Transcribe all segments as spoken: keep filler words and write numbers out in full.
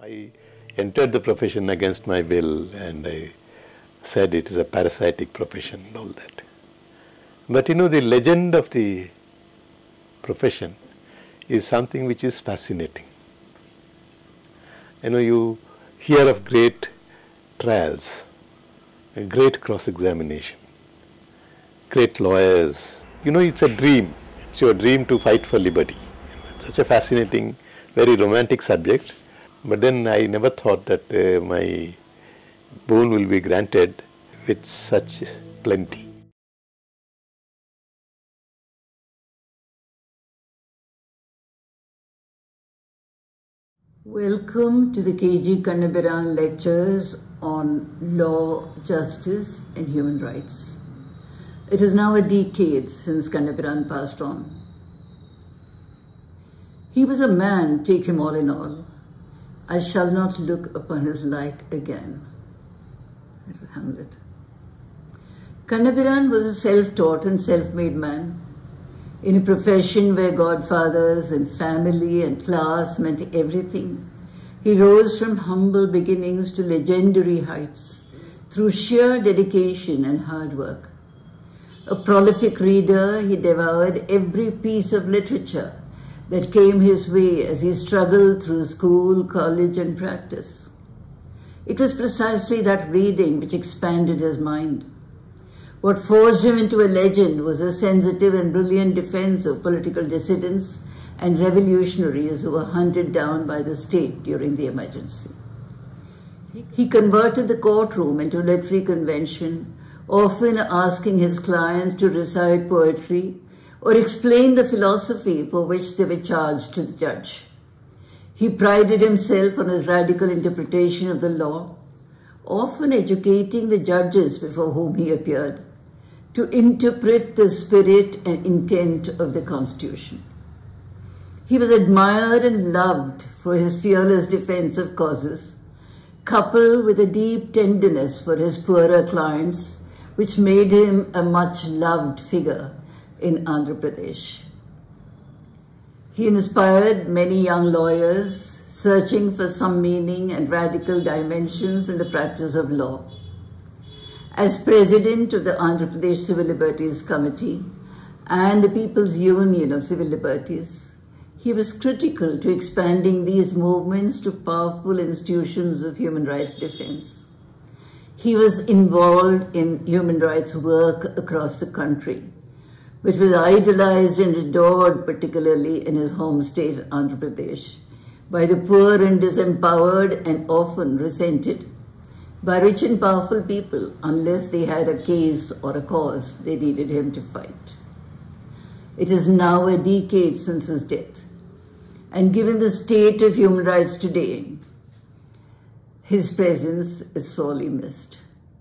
I entered the profession against my will, and I said it is a parasitic profession and all that. But you know, the legend of the profession is something which is fascinating. You know, you hear of great trials, a great cross-examination, great lawyers. You know, it's a dream. It's your dream to fight for liberty. It's such a fascinating, very romantic subject. But then I never thought that uh, my boon will be granted with such plenty. Welcome to the K G Kannabiran lectures on law, justice and human rights. It is now a decade since Kannabiran passed on. He was a man, take him all in all. I shall not look upon his like again. That was Hamlet. Kannabiran was a self-taught and self-made man. In a profession where godfathers and family and class meant everything, he rose from humble beginnings to legendary heights through sheer dedication and hard work. A prolific reader, he devoured every piece of literature that came his way as he struggled through school, college, and practice. It was precisely that reading which expanded his mind. What forged him into a legend was a sensitive and brilliant defense of political dissidents and revolutionaries who were hunted down by the state during the emergency. He converted the courtroom into a literary convention, often asking his clients to recite poetry or explain the philosophy for which they were charged to the judge. He prided himself on his radical interpretation of the law, often educating the judges before whom he appeared to interpret the spirit and intent of the Constitution. He was admired and loved for his fearless defense of causes, coupled with a deep tenderness for his poorer clients, which made him a much-loved figure in Andhra Pradesh. He inspired many young lawyers searching for some meaning and radical dimensions in the practice of law. As president of the Andhra Pradesh Civil Liberties Committee and the People's Union of Civil Liberties, he was critical to expanding these movements to powerful institutions of human rights defense. He was involved in human rights work across the country, which was idolized and adored, particularly in his home state, Andhra Pradesh, by the poor and disempowered, and often resented by rich and powerful people unless they had a case or a cause they needed him to fight. It is now a decade since his death, and given the state of human rights today, his presence is sorely missed.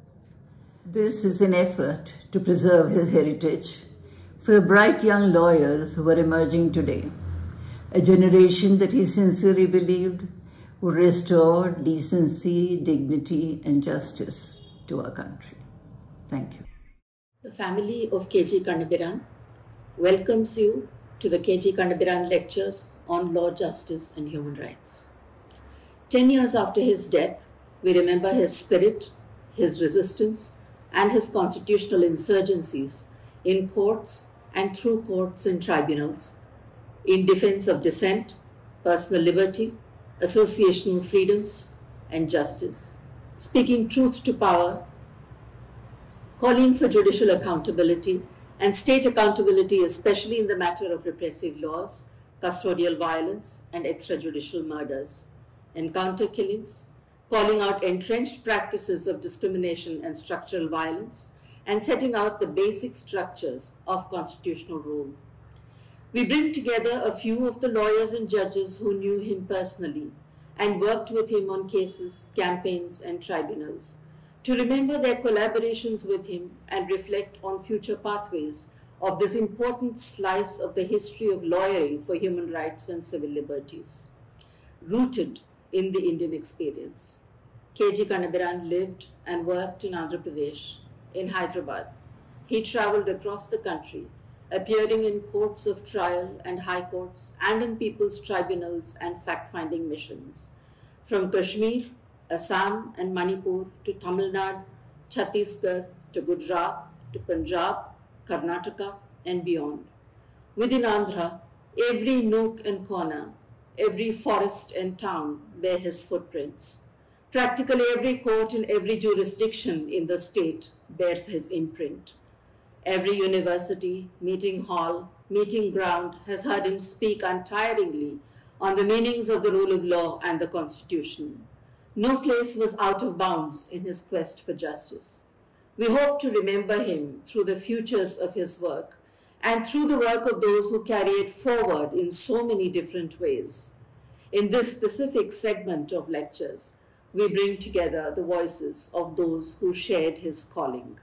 This is an effort to preserve his heritage for the bright young lawyers who are emerging today, a generation that he sincerely believed would restore decency, dignity, and justice to our country. Thank you. The family of K G Kannabiran welcomes you to the K G Kannabiran lectures on law, justice, and human rights. Ten years after his death, we remember his spirit, his resistance, and his constitutional insurgencies in courts and through courts and tribunals, in defense of dissent, personal liberty, associational freedoms, and justice, speaking truth to power, calling for judicial accountability and state accountability, especially in the matter of repressive laws, custodial violence, and extrajudicial murders, encounter killings, calling out entrenched practices of discrimination and structural violence, and setting out the basic structures of constitutional rule. We bring together a few of the lawyers and judges who knew him personally and worked with him on cases, campaigns, and tribunals to remember their collaborations with him and reflect on future pathways of this important slice of the history of lawyering for human rights and civil liberties, rooted in the Indian experience. K G Kannabiran lived and worked in Andhra Pradesh, in Hyderabad. He traveled across the country, appearing in courts of trial and high courts and in people's tribunals and fact-finding missions, from Kashmir, Assam and Manipur to Tamil Nadu, Chhattisgarh to Gujarat to Punjab, Karnataka and beyond. Within Andhra, every nook and corner, every forest and town bear his footprints. Practically every court in every jurisdiction in the state bears his imprint. Every university, meeting hall, meeting ground has heard him speak untiringly on the meanings of the rule of law and the Constitution. No place was out of bounds in his quest for justice. We hope to remember him through the futures of his work and through the work of those who carry it forward in so many different ways. In this specific segment of lectures, we bring together the voices of those who shared his calling.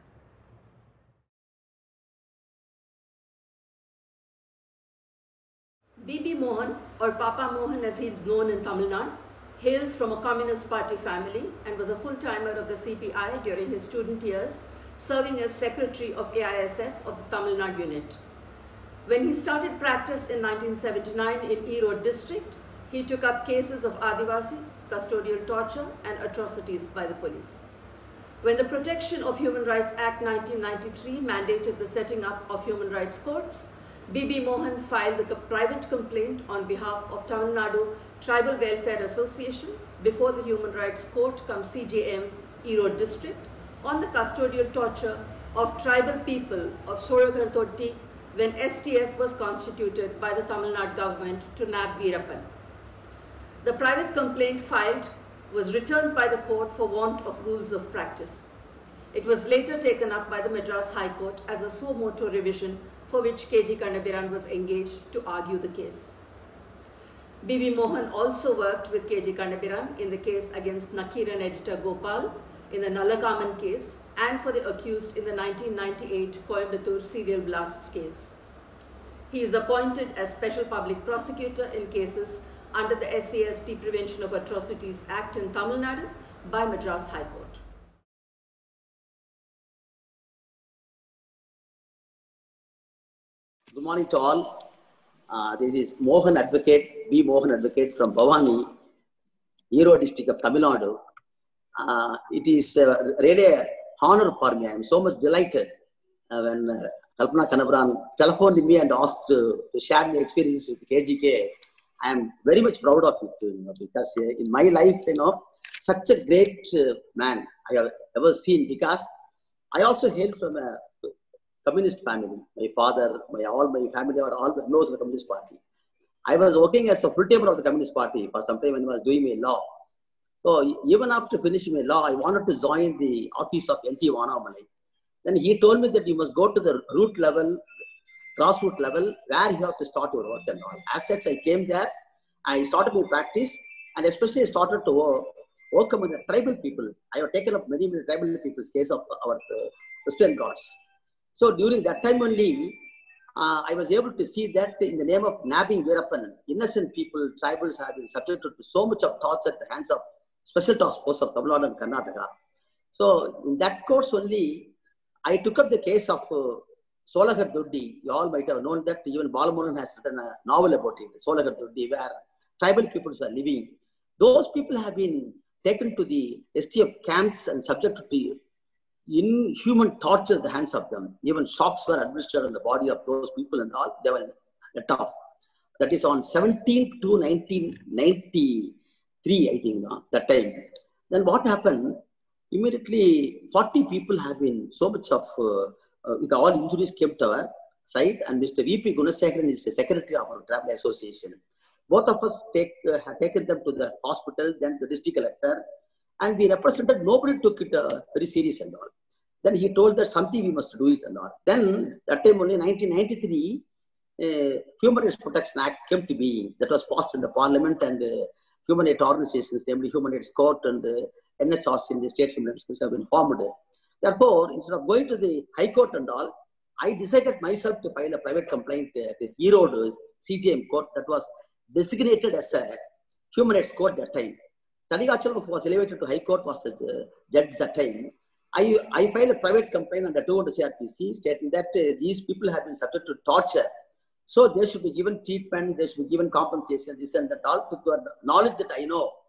B B Mohan, or Papa Mohan as he is known in Tamil Nadu, hails from a Communist Party family and was a full-timer of the C P I during his student years, serving as secretary of A I S F of the Tamil Nadu unit. When he started practice in nineteen seventy-nine in Erode district, he took up cases of Adivasis, custodial torture and atrocities by the police. When the Protection of Human Rights Act nineteen ninety-three mandated the setting up of human rights courts, B B Mohan filed a private complaint on behalf of Tamil Nadu Tribal Welfare Association before the Human Rights Court cum C J M Erode district on the custodial torture of tribal people of Cholagar Dhotti when S T F was constituted by the Tamil Nadu government to nab Veerappan. The private complaint filed was returned by the court for want of rules of practice. It was later taken up by the Madras High Court as a suo motu revision for which K G Kannabiran was engaged to argue the case. B B Mohan also worked with K G Kannabiran in the case against Nakiran editor Gopal, in the Nallakaman case, and for the accused in the nineteen ninety-eight Coimbatore Serial Blasts case. He is appointed as Special Public Prosecutor in cases under the S C S T Prevention of Atrocities Act in Tamil Nadu by Madras High Court. Good morning to all. Uh, this is Mohan Advocate, B. Mohan Advocate from Bhavani, Erode district of Tamil Nadu. Uh, it is uh, really an honor for me. I am so much delighted uh, when uh, Kalpana Kannabiran telephoned me and asked to, to share my experiences with K G K. I am very much proud of it, you know, because uh, in my life, you know, such a great uh, man I have ever seen, because I also hail from a communist family. My father, my all my family are all members of the Communist Party. I was working as a full-timer of the Communist Party for some time when I was doing my law. So even after finishing my law, I wanted to join the office of N T Vanamalai. Then he told me that you must go to the root level, grassroots level, where you have to start your work and all. As such, I came there, I started my practice, and especially I started to work, work among the tribal people. I have taken up many, many tribal people's case of our uh, Christian gods. So during that time only, uh, I was able to see that in the name of nabbing Veerappan, innocent people, tribals have been subjected to so much of thoughts at the hands of Special Task Force of Tamil Nadu and Karnataka. So in that course only, I took up the case of uh, Cholagar Dhotti. You all might have known that even Balamohan has written a novel about it, Cholagar Dhotti, where tribal peoples were living. Those people have been taken to the S T F camps and subjected to inhuman torture at the hands of them. Even shocks were administered on the body of those people and all. They were let off. That is on seventeenth to nineteen ninety-three, I think, no, that time. Then what happened? Immediately, forty people have been so much of, uh, uh, with all injuries came to our side, and Mister V P Gunasekaran is the secretary of our travel association. Both of us take, uh, have taken them to the hospital, then the district collector, and we represented, nobody took it uh, very serious and all. Then he told that something we must do it and all. Then, that time only, nineteen ninety-three, uh, Human Rights Protection Act came to being. That was passed in the parliament, and uh, human rights organizations, namely Human Rights Court and uh, N S R C in the state human rights have been formed. Therefore, instead of going to the High Court and all, I decided myself to file a private complaint uh, at Erode C J M Court that was designated as a Human Rights Court that time. Tadikachal, who was elevated to High Court, was a uh, judge that time. I, I filed a private complaint under two hundred C R P C stating that uh, these people have been subject to torture. So they should be given treatment, they should be given compensation, this and that, all to the knowledge that I know.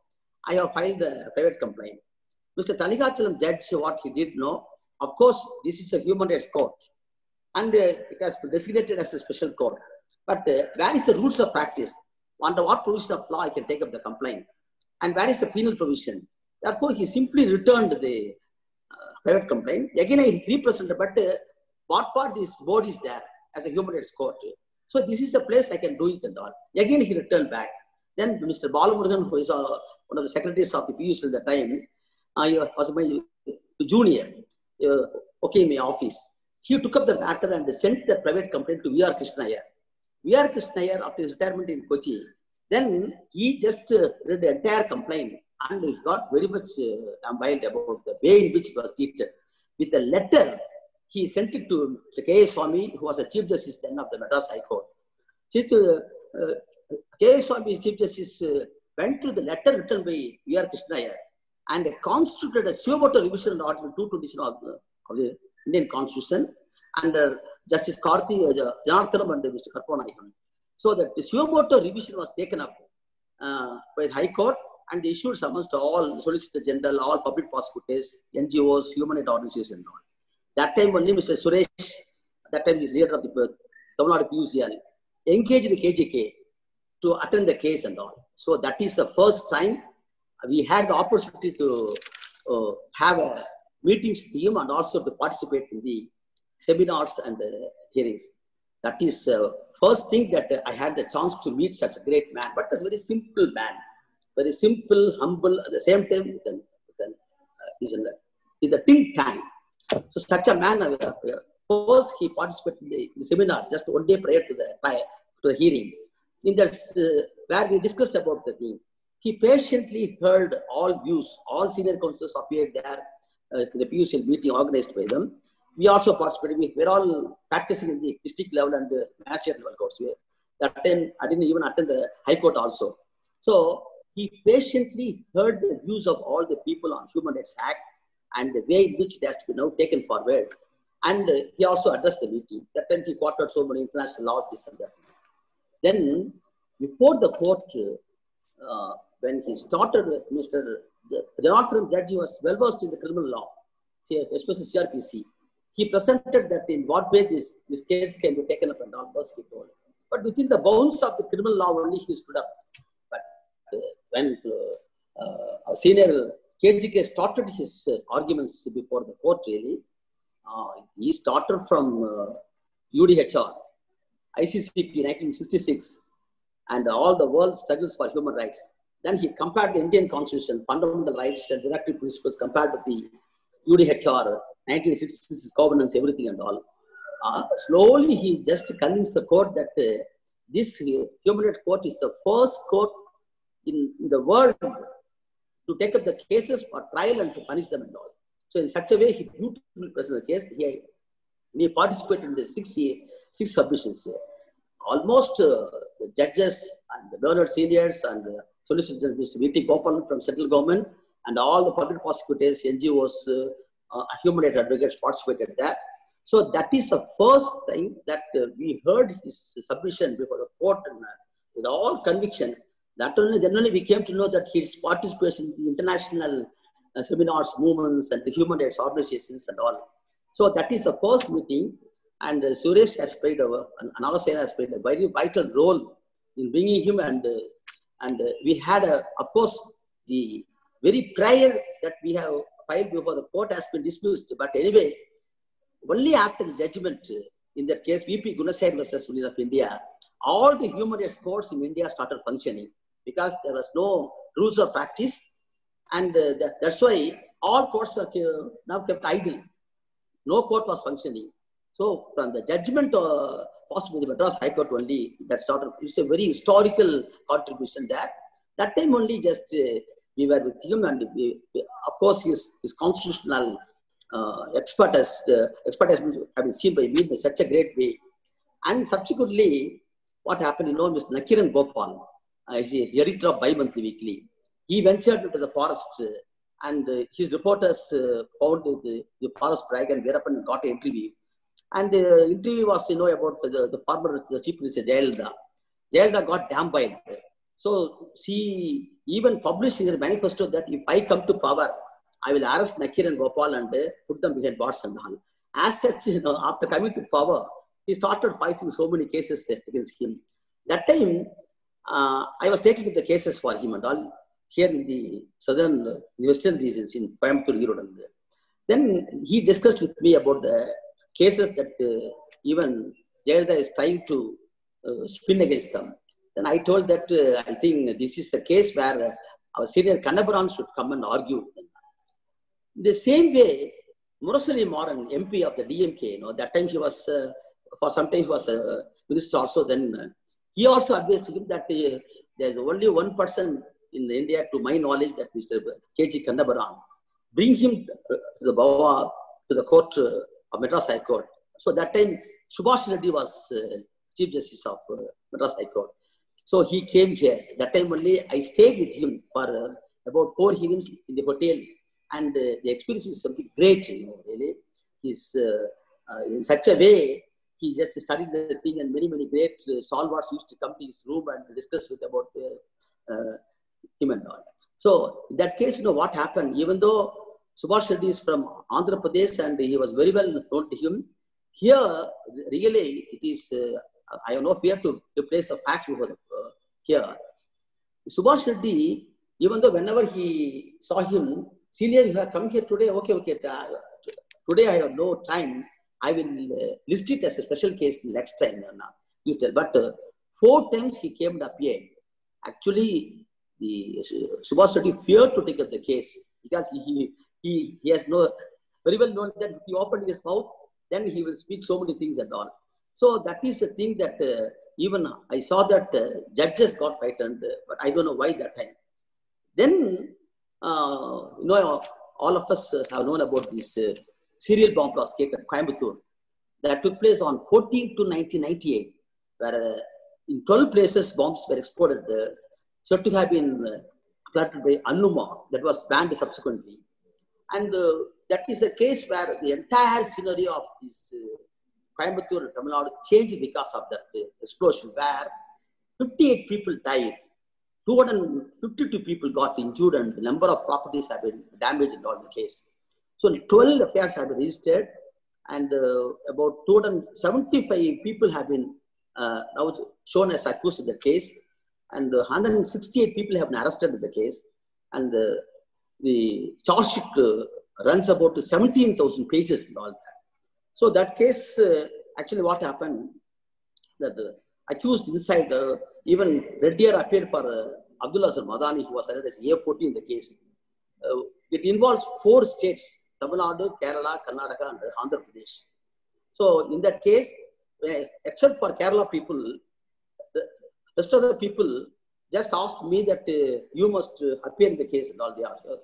I have filed a private complaint. Mister Thanikachalam judge, what he did know, of course, this is a human rights court, and uh, it has been designated as a special court. But uh, where is the rules of practice? Under what provision of law I can take up the complaint? And where is the penal provision? Therefore, he simply returned the uh, private complaint. Again, I represented, but uh, what part this board is there as a human rights court? So this is the place I can do it and all. Again, he returned back. Then Mister Balamurugan, who is uh, one of the secretaries of the P U C at the time, uh, was my junior, uh, okay, in my office. He took up the matter and sent the private complaint to V R Krishnaiyer. V R Krishnaiyer, after his retirement in Kochi, then he just uh, read the entire complaint and he got very much uh, ambivalent about the way in which it was treated. With a letter, he sent it to Mister K A Swami, who was the Chief Justice then of the Madras High Court. Chief, uh, uh, K A Swami, Chief Justice, uh, went to the letter written by V R Krishnaiyer and constituted a suo revision in Article two twenty-seven of the, of the Indian Constitution under Justice Karthi, uh, Janardhanam and Mister Karpanayakan. So that the suo revision was taken up uh, by the High Court and they issued summons to all the Solicitor General, all public prosecutors, N G Os, human rights organizations and all. That time only Mister Suresh, that time he is leader of the Tamil Nadu P U C L, engaged the K G K to attend the case and all. So that is the first time we had the opportunity to uh, have a meetings with him and also to participate in the seminars and uh, hearings. That is the uh, first thing that uh, I had the chance to meet such a great man, but a very simple man, very simple, humble, at the same time, with an, with an, uh, he's in the, with a think tank. So such a man, uh, uh, first he participated in the, in the seminar just one day prior to the, prior to the hearing. In that, uh, where we discussed about the thing, he patiently heard all views, all senior counsellors appeared there uh, to the P U C L meeting organized by them. We also participated. We were all practicing in the district level and the magistrate level courts. That time, I didn't even attend the High Court also. So he patiently heard the views of all the people on Human Rights Act and the way in which it has to be now taken forward. And uh, he also addressed the meeting. That time he quoted so many international laws, this and that. Then, before the court, uh, when he started, Mister Janardhanam Judge was well versed in the criminal law, especially C R P C. He presented that in what way this, this case can be taken up and all was he told. But within the bounds of the criminal law only he stood up. But uh, when uh, uh, our senior K G K started his uh, arguments before the court really, uh, he started from uh, U D H R, I C C P nineteen sixty-six, and all the world struggles for human rights. Then he compared the Indian Constitution, fundamental rights and directive principles compared with the U D H R, nineteen sixty-six covenants, everything and all. Uh, slowly he just convinced the court that uh, this uh, human rights court is the first court in, in the world to take up the cases for trial and to punish them and all. So in such a way, he beautifully presented the case. He, he participated in the six, six submissions. Almost uh, the judges and the learned seniors and the Solicitor Mister V T Gopal from central government and all the public prosecutors, N G Os, uh, uh, human rights advocates participated there. So that is the first thing that uh, we heard his submission before the court and, uh, with all conviction. That only, then only we came to know that his participation in the international uh, seminars, movements, and the human rights organizations and all. So that is the first meeting, and uh, Suresh has played a, and Anagasa has played a very vital role in bringing him, and uh, and uh, we had a, of course, the very prior that we have filed before the court has been dismissed. But anyway, only after the judgment uh, in that case, V P Gunasai versus Union of India, all the human rights courts in India started functioning because there was no rules of practice, and uh, that, that's why all courts were uh, now kept idle. No court was functioning. So from the judgment, uh, possibly the Madras High Court only, that started. It's a very historical contribution there. That time only just uh, we were with him, and we, of course his, his constitutional uh, expert has, uh, expert has been, have been seen by me in such a great way. And subsequently, what happened, you know, Mister Nakiran Gopal, uh, is the editor of Bi-Monthly Weekly. He ventured into the forest uh, and uh, his reporters uh, found the, the forest brag and Veerapan and got an interview. And the uh, interview was, you know, about the, the former the Chief Minister Jayalalitha. Jayalalitha got damn by it. So she even published in her manifesto that if I come to power, I will arrest Nakir and Gopal and uh, put them behind bars and all. As such, you know, after coming to power, he started fighting so many cases against him. That time, uh, I was taking the cases for him and all here in the southern, uh, the western regions in Coimbatore, Erode. Then he discussed with me about the cases that uh, even Jayalalitha is trying to uh, spin against them. Then I told that uh, I think this is the case where uh, our senior Kannabiran should come and argue. The same way, Murasali Moran, M P of the D M K, you know, that time he was, uh, for some time he was a minister also, then uh, he also advised him that uh, there is only one person in India, to my knowledge, that Mister K G Kannabiran. Bring him to the Bawa, to the court uh, of Madras High Court. So that time, Subhash Reddy was uh, Chief Justice of uh, Madras High Court. So he came here. That time only I stayed with him for uh, about four hearings in the hotel. And uh, the experience is something great, you know, really. He's uh, uh, in such a way, he just studied the thing, and many, many great uh, stalwarts used to come to his room and discuss with about uh, uh, him and all. So in that case, you know, what happened, even though Subhash Reddy is from Andhra Pradesh and he was very well known to him, here, really, it is, uh, I have no fear to replace the facts before the, uh, here. Subhash Reddy, even though whenever he saw him, senior, you have come here today, okay, okay, today I have no time, I will uh, list it as a special case next time. You tell. But uh, four times he came and appeared. Actually, the uh, Subhash Reddy feared to take up the case because he, he, he has no, very well known that if he opened his mouth, then he will speak so many things and all. So that is a thing that uh, even I saw that uh, judges got frightened, uh, but I don't know why that time. Then, uh, you know, all of us have known about this uh, serial bomb blast case at Coimbatore that took place on fourteenth to nineteen ninety-eight, where uh, in twelve places bombs were exploded, uh, said to have been uh, planted by Annuma, that was banned subsequently. And uh, that is a case where the entire scenario of this uh, Coimbatore, Tamil Nadu changed because of that uh, explosion, where fifty-eight people died, two hundred fifty-two people got injured, and the number of properties have been damaged in all the case. So twelve affairs have been registered, and uh, about two hundred seventy-five people have been uh, now shown as accused in the case, and uh, one hundred sixty-eight people have been arrested in the case, and uh, the charge sheet uh, runs about seventeen thousand pages and all that. So that case, uh, actually what happened, that uh, accused inside, uh, even Reddy appeared for uh, Abdullah Sir Madani, who was cited as A fourteen in the case. Uh, it involves four states, Tamil Nadu, Kerala, Karnataka, and Andhra Pradesh. So in that case, uh, except for Kerala people, the rest of the people just asked me that uh, you must uh, appear in the case and all the answer.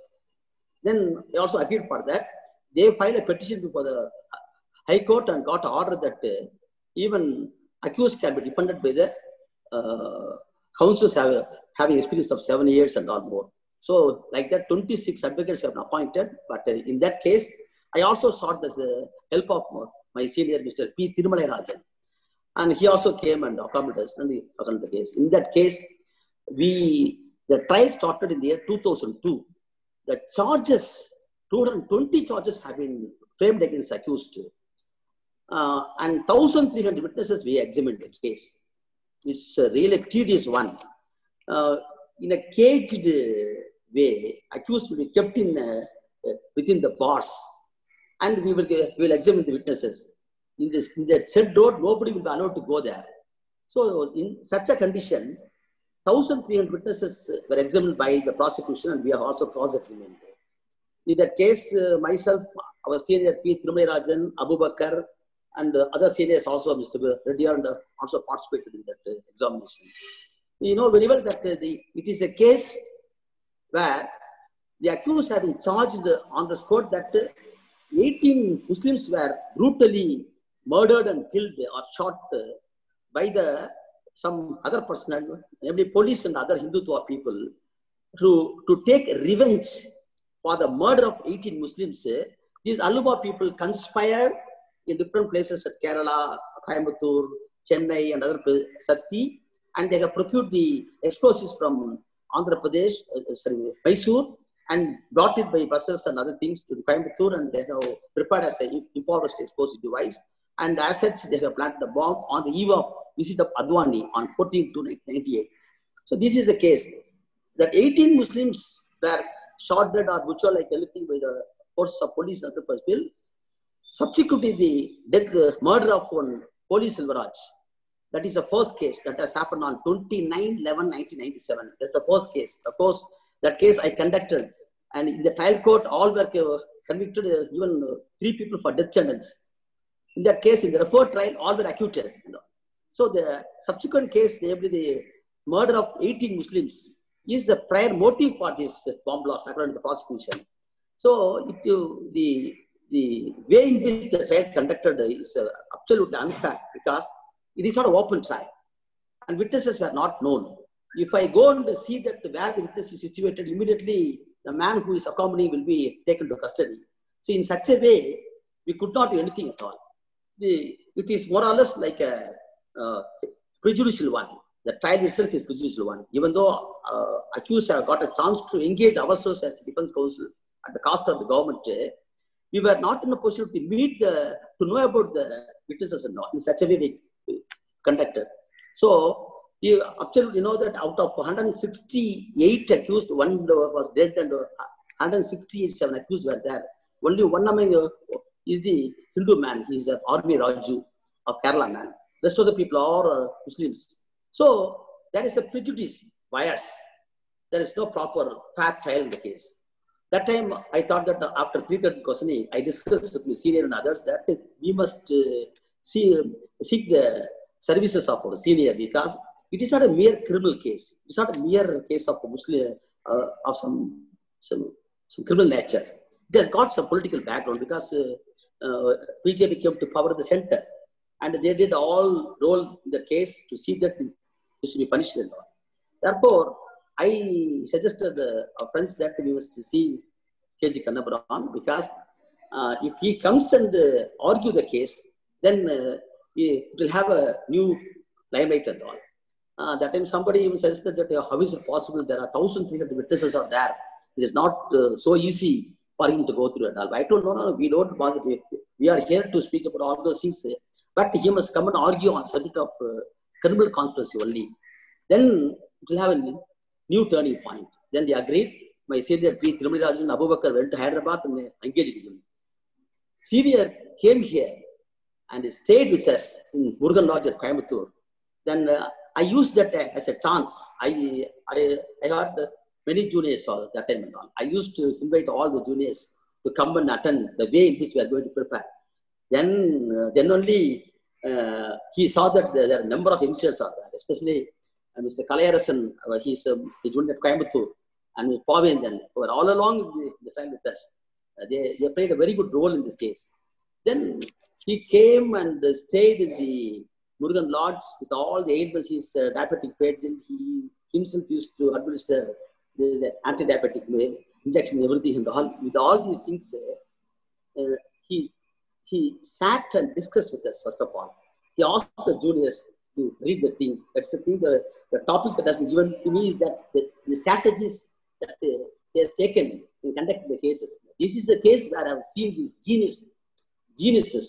Then I also appeared for that. They filed a petition before the High Court and got an order that uh, even accused can be defended by the uh, counsels have, having experience of seven years and all more. So like that, twenty-six advocates have been appointed. But uh, in that case, I also sought the uh, help of my senior, Mister P. Thirumalai Rajan. And he also came and accommodated us and he accommodated the case. In that case, we, the trial started in the year two thousand two. The charges, two hundred twenty charges have been framed against accused. Uh, and one thousand three hundred witnesses we examined the case. It's a really tedious one. Uh, in a caged way, accused will be kept in uh, within the bars, and we will, we will examine the witnesses. In, this, in the said door, nobody will be allowed to go there. So in such a condition, one thousand three hundred witnesses were examined by the prosecution, and we have also cross-examined. In that case, uh, myself, our senior P. Thirumalai Rajan, Abu Bakar, and uh, other seniors also, Mister Reddy, and uh, also participated in that uh, examination. You know very well that uh, the, it is a case where the accused have been charged on the spot that uh, eighteen Muslims were brutally murdered and killed or shot uh, by the some other personnel, namely police and other Hindutva people, to, to take revenge for the murder of eighteen Muslims. Uh, these Alluva people conspired in different places at Kerala, Coimbatore, Chennai, and other places, Sati, and they have procured the explosives from Andhra Pradesh, uh, sorry, Mysore, and brought it by buses and other things to Coimbatore, and they have prepared as an impoverished explosive device. And as such, they have planted the bomb on the eve of visit of Advani on fourteenth to ninety-eight. So this is a case that eighteen Muslims were shot dead or butchered like anything by the forces of police and the bill. Subsequently, the death, the murder of one police Silvaraj. That is the first case that has happened on twenty-nine eleven nineteen ninety-seven. That's the first case. Of course, that case I conducted, and in the trial court, all were convicted, uh, even uh, three people for death sentence. In that case, in the referred trial, all were acquitted. You know. So the subsequent case, namely the murder of eighteen Muslims, is the prior motive for this bomb blast according to the prosecution. So it, uh, the the way in which the trial conducted is uh, absolutely unfair, because it is not an open trial and witnesses were not known. If I go and see that where the witness is situated, immediately the man who is accompanying will be taken to custody. So in such a way, we could not do anything at all. The, it is more or less like a uh, prejudicial one. The trial itself is prejudicial one. Even though uh, accused have got a chance to engage ourselves as defense counsels at the cost of the government, uh, we were not in a position to meet the, to know about the witnesses and not in such a way we conducted. So you absolutely know that out of one hundred sixty-eight accused, one was dead and one hundred sixty-eight seven accused were there. Only one among uh, is the Hindu man. He is the Army Raju of Kerala man. The rest of the people are uh, Muslims. So there is a prejudice, bias. There is no proper fair trial in the case. That time I thought that after three thirty questioning, I discussed with my senior and others that we must uh, see, seek the services of our senior, because it is not a mere criminal case. It's not a mere case of a Muslim, uh, of some, some, some criminal nature. It has got some political background, because uh, uh, B J P came to power at the center, and they did all role in the case to see that it should be punished and all. Therefore, I suggested uh, our friends that we must see K G Kannabiran, because uh, if he comes and uh, argue the case, then uh, it will have a new limelight and all. Uh, that time somebody even suggested that uh, how is it possible? There are one thousand three hundred witnesses are there. It is not uh, so easy for him to go through it all. I told no, no, we don't bother. We are here to speak about all those things, but he must come and argue on subject of uh, criminal conspiracy only. Then it will have a new turning point. Then they agreed. My senior P. Thirumaliraj and Abu Bakr went to Hyderabad and engaged him. Senior came here and stayed with us in Murugan Lodge at Coimbatore. Then uh, I used that uh, as a chance. I, I, I had uh, many juniors all that time and all. I used to invite all the juniors to come and attend the way in which we are going to prepare. Then, uh, then only uh, he saw that there are a number of youngsters are there, especially uh, Mister Kalayarasan, uh, he's um, he joined at Coimbatore, and with Pavin then, who were all along the, the time with us. Uh, they, they played a very good role in this case. Then he came and uh, stayed in the Murugan Lodge with all the aid was his uh, diabetic patient. He himself used to administer this uh, anti-diabetic injection, everything and all. With all these things, uh, uh, he, he sat and discussed with us, first of all. He asked the juniors to read the thing. That's the thing, the, the topic that has been given to me is that the, the strategies that uh, he has taken in conducting the cases. This is a case where I have seen this genius, geniusness.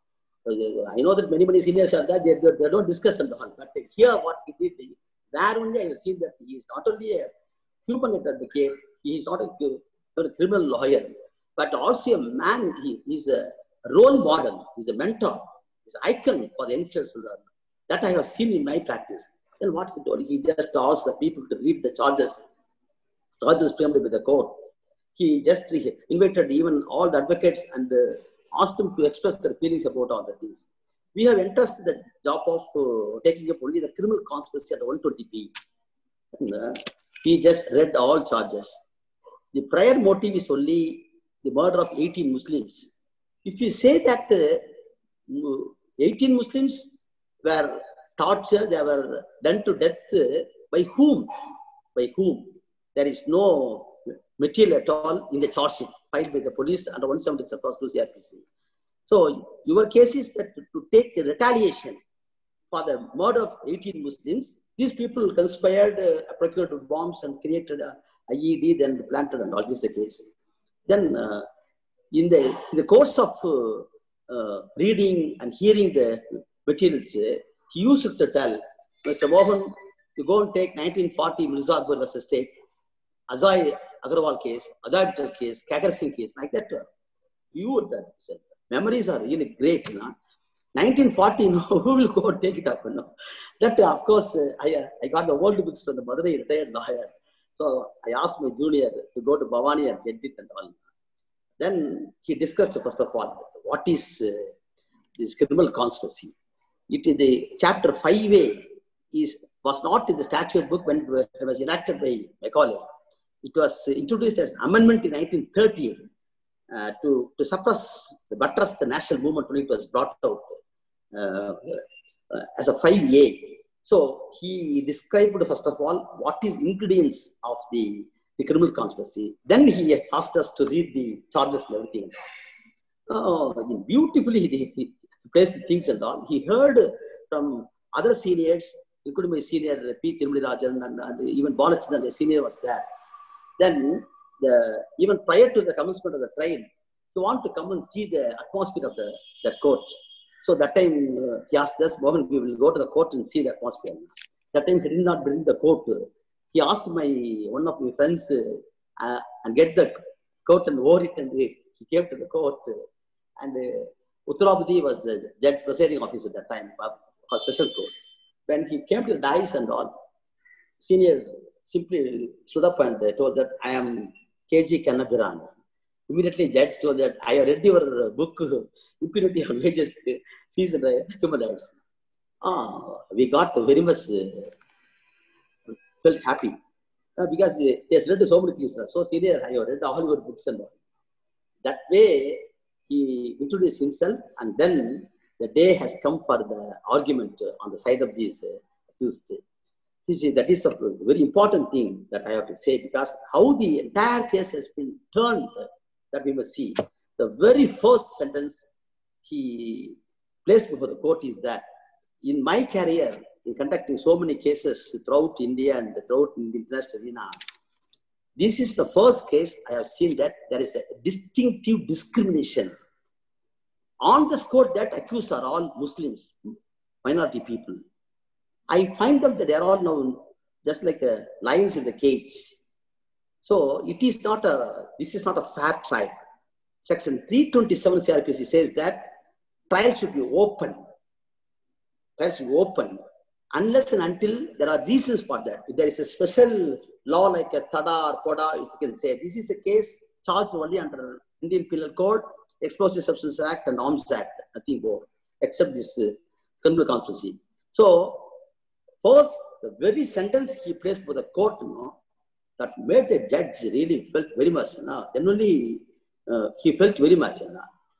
I know that many, many seniors are there, they, they, they don't discuss on the whole, but here what he did, there only I have seen that he is not only a human rights advocate, he is not a, a criminal lawyer, but also a man, he is a role model, he is a mentor, he is an icon for the youngsters. That I have seen in my practice. Then what he told, he just asked the people to read the charges, charges framed by the court. He just invited even all the advocates and uh, asked them to express their feelings about all the things. We have entrusted the job of uh, taking up only the criminal conspiracy at one twenty B. And, uh, he just read all charges. The prior motive is only the murder of eighteen Muslims. If you say that uh, eighteen Muslims were tortured, they were done to death, uh, by whom? By whom? There is no material at all in the charge sheet filed by the police under one seventy across to C R P C. So your case is that to take retaliation for the murder of eighteen Muslims, These people conspired, uh, procured bombs and created a I E D, then planted, and all this is the case. Then uh, in, the, in the course of uh, uh, reading and hearing the materials, uh, he used to tell, Mister Mohan, you go and take nineteen forty Mirza Akbar versus State, Ajay Agarwal case, Ajay Patel case, Kakar Singh case, like that. You would that. Memories are really great. You know? nineteen forty, you know, who will go and take it up? You know? That, of course, uh, I, uh, I got the old books from the Madurai retired lawyer. So I asked my junior to go to Bhavani and get it and all. Then he discussed, first of all, what is uh, this criminal conspiracy. It is the chapter five A is, was not in the statute book when it was enacted by Macaulay. It was introduced as an amendment in nineteen thirty uh, to, to suppress, the buttress the national movement when it was brought out uh, uh, as a five A. So he described, first of all, what is ingredients of the, the criminal conspiracy. Then he asked us to read the charges and everything. Oh, beautifully he, he placed the things and all. He heard from other seniors, including my senior P. Tirumali Rajan and, and even Balachandran, the senior was there. Then, the, even prior to the commencement of the trial, he wanted to come and see the atmosphere of the, the court. So that time uh, he asked us, Mohan, we will go to the court and see the atmosphere. That time he did not bring the coat. He asked my one of my friends uh, and get the coat and wore it, and he came to the court. And uh, Uttarabadi was the judge presiding officer at that time, a special court. When he came to the dais and all, senior simply stood up and told that I am K G Kannabiran. Immediately, judge told that I have read your book, Impunity of Wages, Fees and Human Rights. Ah, we got very much uh, felt happy uh, because he has read so many things. So senior, I have read all your books and all. That way, he introduced himself, and then the day has come for the argument on the side of these uh, accused. You see, that is a very important thing that I have to say, because how the entire case has been turned, that we must see. The very first sentence he placed before the court is that, in my career, in conducting so many cases throughout India and throughout the international arena, this is the first case I have seen that there is a distinctive discrimination. On the score that accused are all Muslims, minority people. I find them that they are all now just like uh, lions in the cage. So it is not a, this is not a fair trial. Section three twenty-seven C R P C says that trial should be open. Trial should be open unless and until there are reasons for that. If there is a special law like a TADA or PODA, if you can say, this is a case charged only under Indian Penal Code, Explosive Substances Act and Arms Act, nothing more, except this uh, criminal conspiracy. So, first, the very sentence he placed for the court, you know, that made the judge really felt very much, you know, then only uh, he felt very much, you know.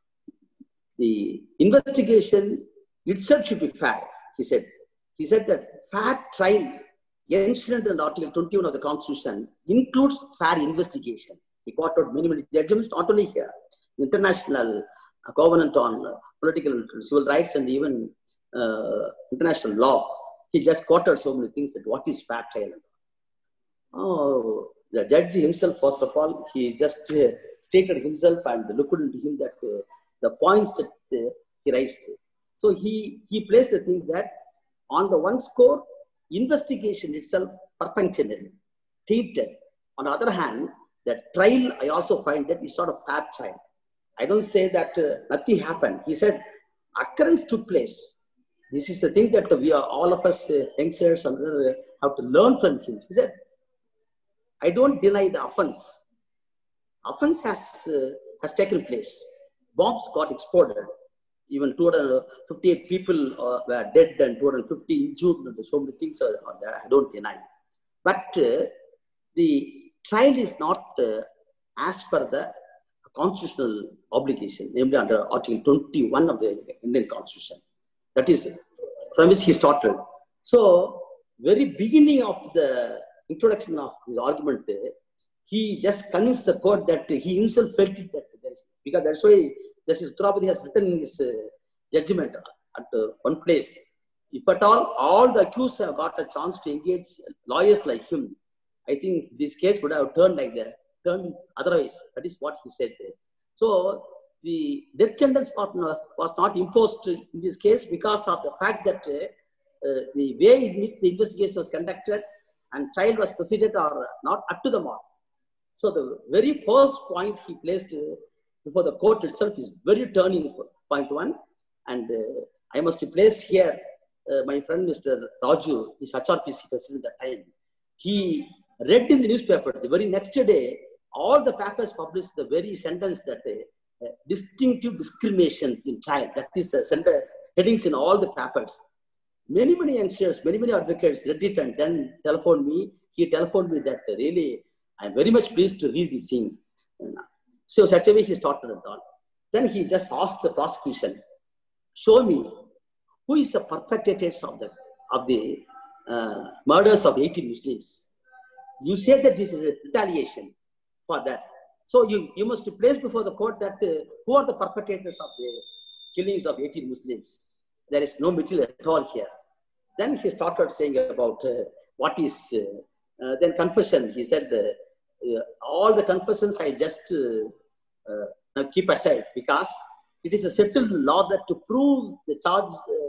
The investigation itself should be fair, he said. He said that fair trial, enshrined in Article twenty-one of the Constitution, includes fair investigation. He quoted many, many judgments, not only here, international uh, covenant on uh, political and civil rights and even uh, international law. He just quoted so many things that what is fair trial. Oh, the judge himself, first of all, he just uh, stated himself and looked into him that uh, the points that uh, he raised. So he, he placed the things that on the one score, investigation itself perfunctory, treated. On the other hand, the trial, I also find that it's not a fair trial. I don't say that uh, nothing happened. He said, occurrence took place. This is the thing that we are, all of us uh, youngsters and uh, have to learn from him. He said, I don't deny the offense. Offense has, uh, has taken place. Bombs got exploded. Even two hundred fifty-eight people uh, were dead and two hundred fifty injured. And so many things are there. I don't deny. But uh, the trial is not uh, as per the constitutional obligation, namely under Article twenty-one of the Indian Constitution. That is from which he started. So, very beginning of the introduction of his argument, he just convinced the court that he himself felt it, that there is, because that's why Justice Uttarabadi has written in his uh, judgment at uh, one place. if at all, all the accused have got a chance to engage lawyers like him, I think this case would have turned like that, turned otherwise. That is what he said there. So the death sentence was not imposed in this case because of the fact that uh, uh, the way in which the investigation was conducted and trial was proceeded are not up to the mark. So the very first point he placed uh, before the court itself is very turning point one. And uh, I must place here uh, my friend Mister Raju, his H R P C president at the time. He read in the newspaper the very next day, all the papers published the very sentence that uh, uh, distinctive discrimination in trial. That is the uh, headings in all the papers. Many, many youngsters, many, many advocates read it and then telephoned me. He telephoned me that uh, really, I'm very much pleased to read this thing. So such a way he started it all. Then he just asked the prosecution, show me who is the perpetrators of the, of the uh, murders of eighteen Muslims. You said that this is a retaliation for that. So you, you must place before the court that uh, who are the perpetrators of the killings of eighteen Muslims. There is no material at all here. Then he started saying about uh, what is, uh, uh, then confession. He said, uh, uh, all the confessions I just uh, uh, keep aside because it is a settled law that to prove the charge, uh,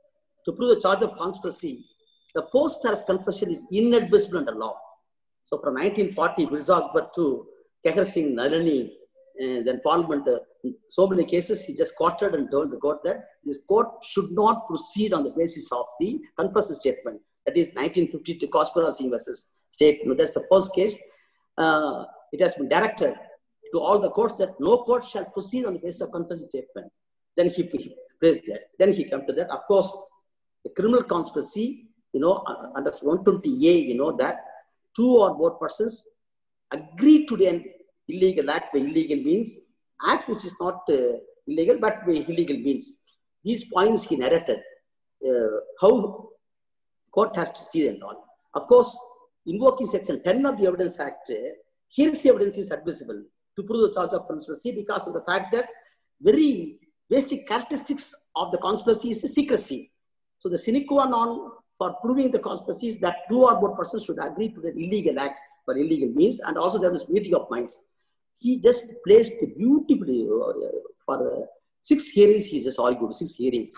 to prove the charge of conspiracy, the post-arrest confession is inadmissible under law. So from nineteen forty, Mirza Akbar to Kehar Singh, Nalani, uh, then Parliament, uh, so many cases, he just quoted and told the court that this court should not proceed on the basis of the confession statement. That is nineteen fifty-two conspiracy versus state. No, that's the first case. Uh, it has been directed to all the courts that no court shall proceed on the basis of confession statement. Then he, he praised that. Then he came to that. Of course, the criminal conspiracy, you know, under one twenty A, you know, that two or more persons agree to an illegal act by illegal means, act which is not uh, illegal, but by illegal means. These points he narrated, uh, how court has to see them all. Of course, invoking section ten of the Evidence Act, uh, hearsay evidence is admissible to prove the charge of conspiracy because of the fact that very basic characteristics of the conspiracy is secrecy. So the sine qua non for proving the conspiracy is that two or more persons should agree to the illegal act for illegal means, and also there was meeting of minds. He just placed beautifully uh, for uh, six hearings. He just argued six hearings.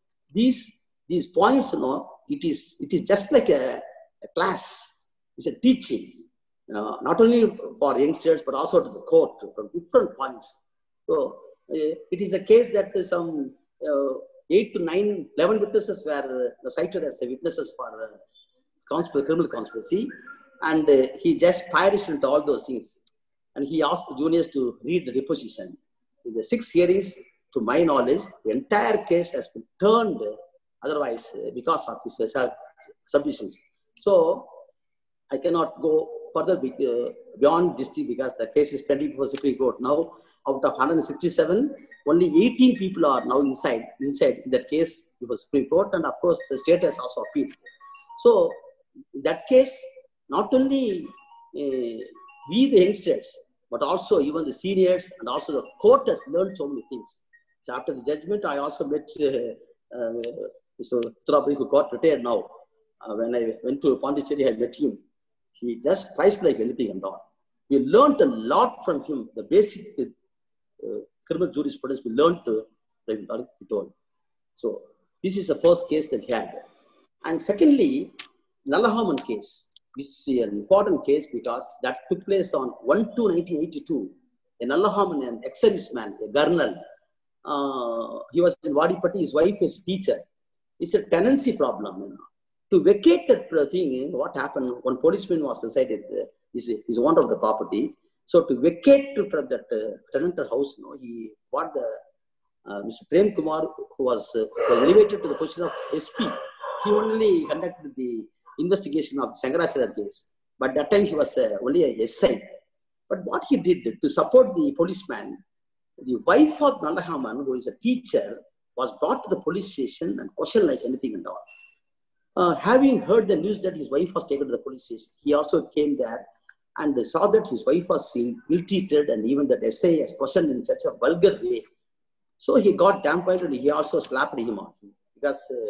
These these points, you know, it is it is just like a, a class. It's a teaching, uh, not only for youngsters but also to the court from different points. So uh, it is a case that some uh, eight to nine, eleven witnesses were uh, cited as witnesses for uh, conspiracy, criminal conspiracy, and uh, he just perished into all those things. And he asked the juniors to read the deposition. In the six hearings, to my knowledge, the entire case has been turned otherwise uh, because of his uh, submissions. So I cannot go further uh, beyond this thing because the case is pending before Supreme Court. Now, out of one hundred sixty-seven, only eighteen people are now inside, inside in that case before Supreme Court, and of course the state has also appealed. So in that case, not only uh, we the youngsters, but also even the seniors and also the court has learned so many things. So after the judgment, I also met uh, uh, Mister Uttarabai, who got retired now. Uh, when I went to Pondicherry, I met him. He just priced like anything and all. We learned a lot from him, the basic uh, criminal jurisprudence we learned to told. So this is the first case that he had. And secondly, Nallakaman case. It's an important case because that took place on one two nineteen eighty-two. A Nallakaman, an ex-serviceman, a Garnal, uh, he was in Vadipatti, his wife is a teacher. It's a tenancy problem. You know. To vacate that thing, what happened, one policeman was decided, uh, is is owner of the property. So to vacate from that uh, tenanted house, you know, he bought the, uh, Mister Prem Kumar, who was, uh, was elevated to the position of S P. He only conducted the investigation of the Shankaracharya case. But that time he was uh, only a S I. But what he did to support the policeman, the wife of Nallakaman, who is a teacher, was brought to the police station and questioned like anything and all. Uh, having heard the news that his wife was taken to the police station, he also came there and saw that his wife was ill-treated and even that S I has questioned in such a vulgar way. So he got dampened and he also slapped him on because uh,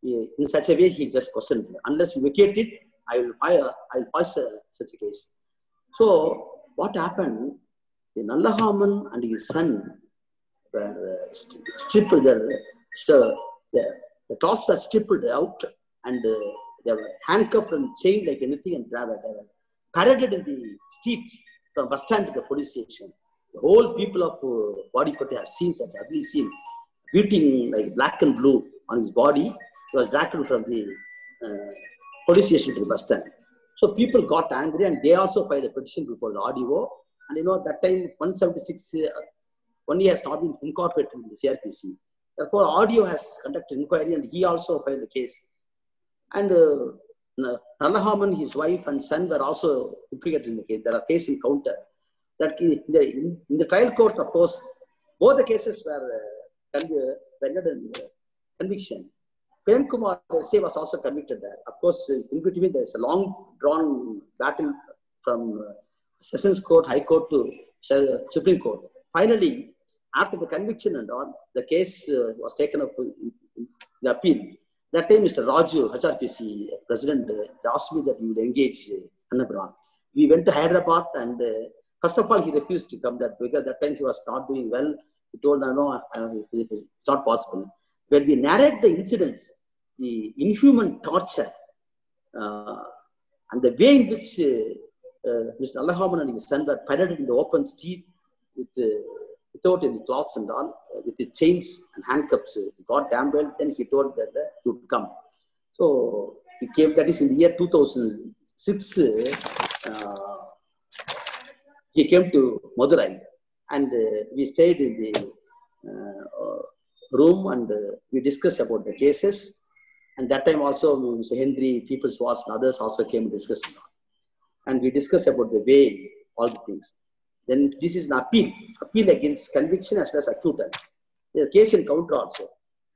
in such a way, he just questioned, unless you vacate it, I will fire, I will pass uh, such a case. So what happened, the Nallakaman and his son were uh, stripped, their, uh, the, the clothes were stripped out, and uh, they were handcuffed and chained like anything, and they were, they were paraded in the street from bus stand to the police station. The whole people of uh, Coimbatore have seen such ugly scene, beating like black and blue on his body. He was dragged from the uh, police station to the bus stand. So people got angry, and they also filed a petition before the R D O. And you know, at that time, one seventy-six uh, only has not been incorporated in the C R P C. Therefore, R D O has conducted inquiry, and he also filed the case. And uh, Nallakaman, his wife and son were also implicated in the case. There are cases in counter. That in the, in, in the trial court, of course, both the cases were uh, rendered in uh, conviction. Prem Kumar S A was also convicted there. Of course, in between there is a long drawn battle from uh, Sessions Court, High Court to uh, Supreme Court. Finally, after the conviction and all, the case uh, was taken up in, in the appeal. That time, Mister Raju, H R P C president, uh, asked me that we would engage uh, Kannabiran. We went to Hyderabad, and uh, first of all, he refused to come there because that time he was not doing well. He told, no, no, uh, it's not possible. When we narrate the incidents, the inhuman torture, uh, and the way in which uh, uh, Mister Nallakaman and his son were paraded in the open street with, uh, without any cloths and all, uh, with the chains and handcuffs, uh, he got damn well. Then he told that uh, he would come. So he came, that is in the year two thousand six, uh, he came to Madurai, and uh, we stayed in the uh, room, and uh, we discussed about the cases. And that time also, Mister Henry, People's Watch, and others also came and discussed. And we discussed about the way, all the things. Then this is an appeal, appeal against conviction as well as acquittal. There's a case in counter also.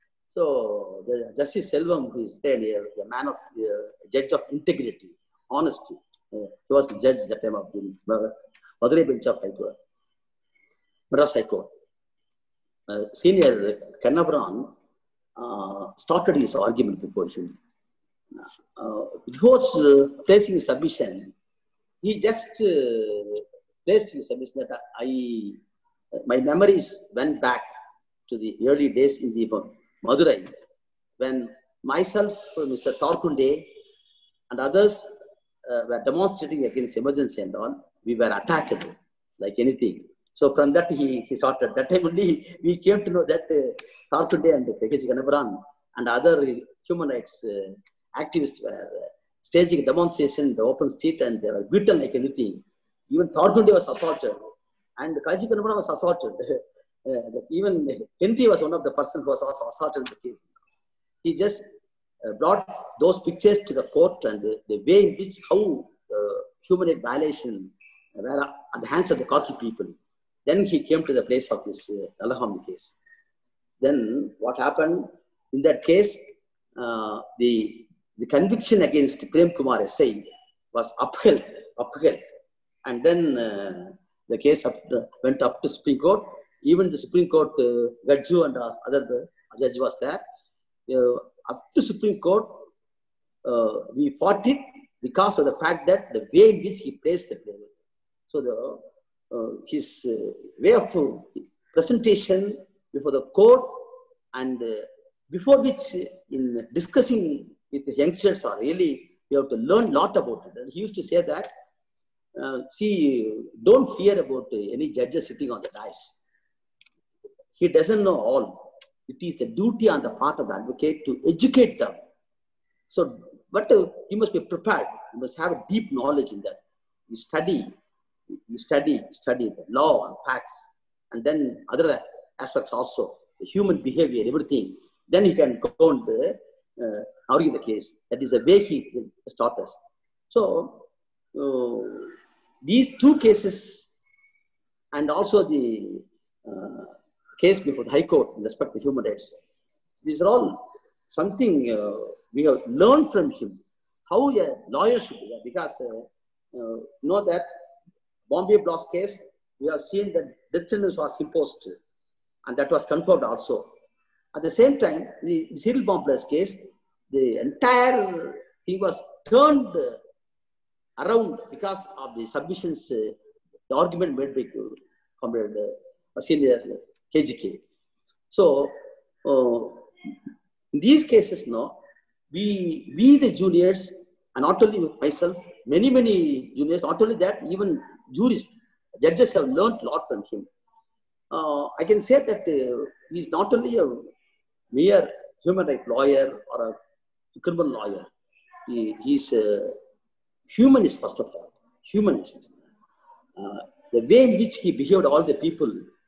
So the Justice Selvam, who is here, a man of, uh, judge of integrity, honesty. Uh, he was the judge at that time of the Madurai bench of High Court, Madras High Court. Uh, senior Kannabiran uh, started his argument before him. Uh, before uh, placing his submission, he just uh, placed his submission that I, uh, my memories went back to the early days in the Madurai, when myself, Mister Torkunde, and others uh, were demonstrating against emergency and all. We were attacked like anything. So from that he, he started. That time only we came to know that uh, Torkunde and K G Kannabiran and other human rights uh, activists were uh, staging a demonstration in the open street, and they were beaten like anything. Even Torkunde was assaulted, and K G Kannabiran was assaulted. uh, even Henry was one of the persons who was also assaulted in the case. He just uh, brought those pictures to the court, and uh, the way in which how uh, human rights violation were at the hands of the cocky people. Then he came to the place of this uh, Nallakaman case. Then what happened in that case? Uh, the the conviction against Prem Kumar S I was upheld, upheld, and then uh, the case up to, went up to Supreme Court. Even the Supreme Court, uh, Gajju and uh, other uh, judge was there. Uh, up to Supreme Court, uh, we fought it because of the fact that the way in which he placed the blame. So the uh, his uh, way of uh, presentation before the court, and uh, before which uh, in discussing with the youngsters are really, you have to learn a lot about it. And he used to say that, uh, see, don't fear about uh, any judges sitting on the dais. He doesn't know all. It is the duty on the part of the advocate to educate them. So, but uh, you must be prepared. You must have a deep knowledge in that. You study, you study, study the law and facts, and then other aspects also, the human behavior, everything. Then you can go and uh, argue the case. That is the way he taught us. So, uh, these two cases, and also the uh, case before the High Court in respect to human rights, these are all something uh, we have learned from him, how a lawyer should do that. Because uh, uh, you know that Bombay Blast case, we have seen that death sentence was imposed, and that was confirmed also. At the same time, the serial bomb blast case, the entire thing was turned around because of the submissions, uh, the argument made by Comrade uh, Senior K G K. So, uh, in these cases, no, we, we the juniors, and not only myself, many, many juniors, not only that, even juries, judges have learned a lot from him. Uh, I can say that uh, he is not only a mere human rights lawyer or a criminal lawyer. He is a humanist, first of all, humanist. Uh, the way in which he behaved all the people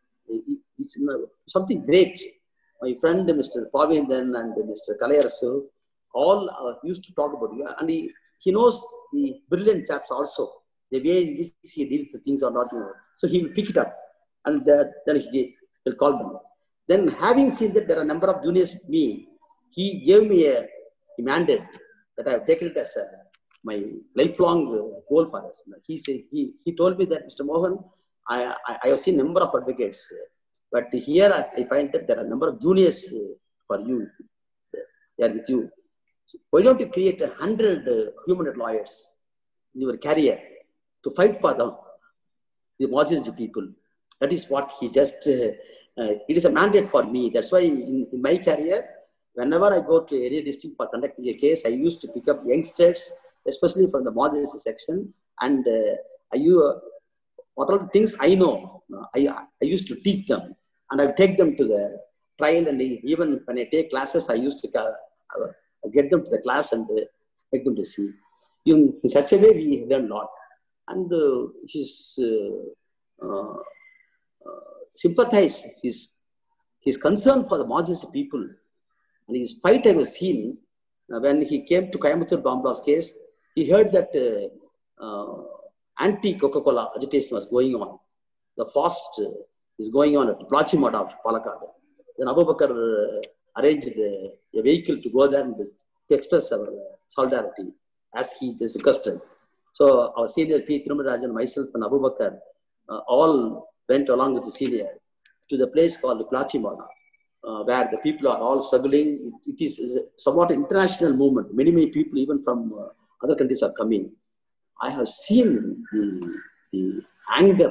is something great. My friend, Mister Pavindan and Mister Kalayarasu, all uh, used to talk about it. And he, he knows the brilliant chaps also, the way in which he deals with things or not. You know. So he will pick it up and uh, then he will call them. Then having seen that there are a number of juniors with me, he gave me a, a mandate that I have taken it as a, my lifelong uh, goal for us. He said, he, he told me that, Mister Mohan, I, I, I have seen a number of advocates, uh, but here I, I find that there are a number of juniors uh, for you. They are with you. So why don't you create a hundred uh, human rights lawyers in your career to fight for them, the marginalized people? That is what he just, uh, uh, it is a mandate for me. That's why in, in my career, whenever I go to area district for conducting a case, I used to pick up youngsters, especially from the marginalized section. And uh, I, uh, what all the things I know, I, I used to teach them. And I take them to the trial. And even when I take classes, I used to uh, get them to the class and uh, make them to see. In, in such a way, we learn a lot. And uh, his uh, uh, uh, sympathize, his, his concern for the marginalized people, and his fight I was seen uh, when he came to Coimbatore bomb blast case. He heard that uh, uh, anti-Coca-Cola agitation was going on. The fast uh, is going on at Plachimada of Palakkad. Then Abu Bakr uh, arranged uh, a vehicle to go there and to express our uh, solidarity as he just requested. So our senior P. Thirumaraj and myself and Abu Bakr uh, all went along with the senior to the place called Plachimada. Uh, where the people are all struggling. It, it is, is somewhat an international movement. Many, many people, even from uh, other countries, are coming. I have seen the, the anger,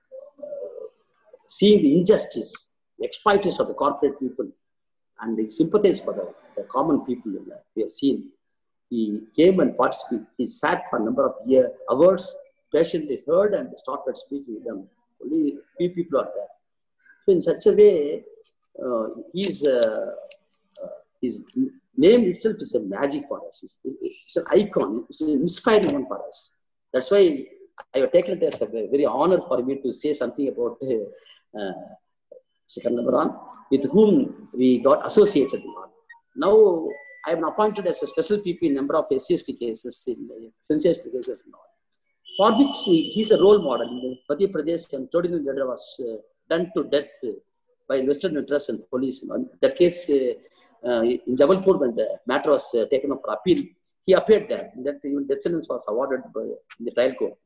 uh, seeing the injustice, the exploitation of the corporate people, and the sympathies for the, the common people we have seen. He came and participated. He sat for a number of years, hours, patiently heard and started speaking with them. Only few people are there. So in such a way, Uh, his, uh, uh, his name itself is a magic for us. It's, it's an icon. It's an inspiring one for us. That's why I have taken it as a very honor for me to say something about uh, Mister Kannabiran, with whom we got associated. Now I am appointed as a special P P in number of S C S T cases, in uh, sensational cases and all, for which he is a role model. In Madhya Pradesh, and Todin Vedra was uh, done to death by Western interests and police. That case uh, uh, in Jabalpur, when the matter was uh, taken up for appeal, he appeared there. That even death sentence was awarded by, in the trial court.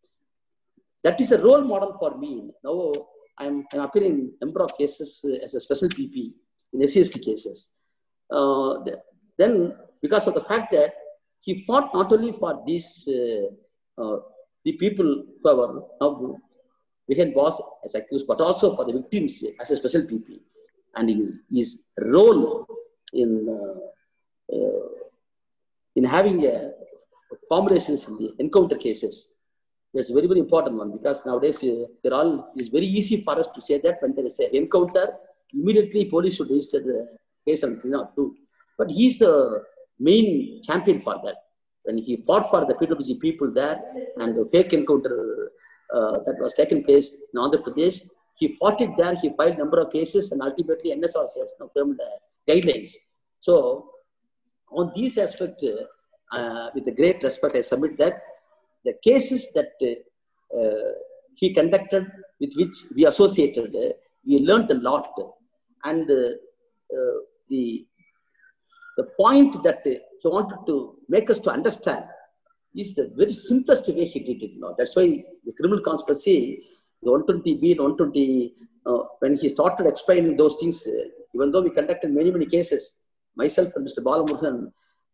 That is a role model for me. Now I'm, I'm appearing in a number of cases uh, as a special P P in S C S T cases. Uh, then, because of the fact that he fought not only for these uh, uh, the people who are now behind boss as accused, but also for the victims as a special P P. And his, his role in, uh, uh, in having a formulations in the encounter cases, that's a very, very important one, because nowadays uh, they're all, it's very easy for us to say that when there is an encounter, immediately police should register the case and you know, do. But he's a main champion for that. When he fought for the P W G people there and the fake encounter Uh, that was taken place in Andhra Pradesh, he fought it there. He filed a number of cases, and ultimately N S R C has now framed uh, guidelines. So, on these aspects, uh, with a great respect, I submit that the cases that uh, uh, he conducted, with which we associated, uh, we learned a lot. And uh, uh, the the point that uh, he wanted to make us to understand is the very simplest way he did it. Now. That's why the criminal conspiracy, the one twenty B and one twenty, uh, when he started explaining those things, uh, even though we conducted many, many cases, myself and Mister Balamurugan,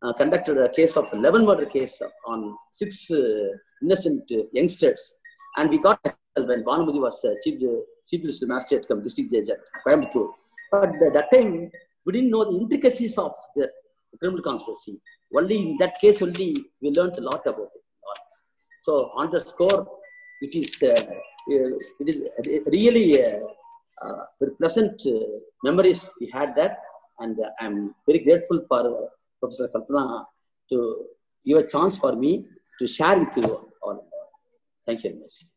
uh, conducted a case of eleven murder case on six uh, innocent uh, youngsters. And we got when Bhanumati was uh, chief, uh, chief Justice Magistrate come district judge at Coimbatore. But uh, that time, we didn't know the intricacies of the criminal conspiracy. Only in that case only, we learned a lot about it. So on the score, it is, uh, it is really uh, uh, very pleasant uh, memories we had that. And uh, I'm very grateful for uh, Professor Kalpana to give a chance for me to share with you all. Thank you very much.